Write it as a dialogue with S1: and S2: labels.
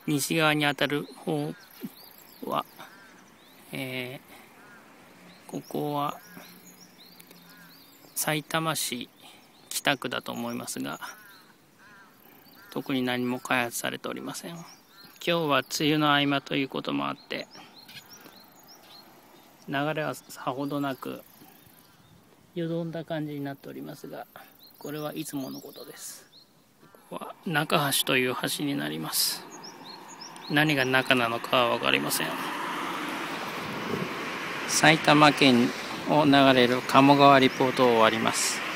S1: 西側にあたる方は、ここはさいたま市北区だと思いますが、特に何も開発されておりません。今日は梅雨の合間ということもあって流れはさほどなくよどんだ感じになっておりますが、これはいつものことです。ここは中橋という橋になります。何が中なのかは分かりません。埼玉県を流れる鴨川リポートを終わります。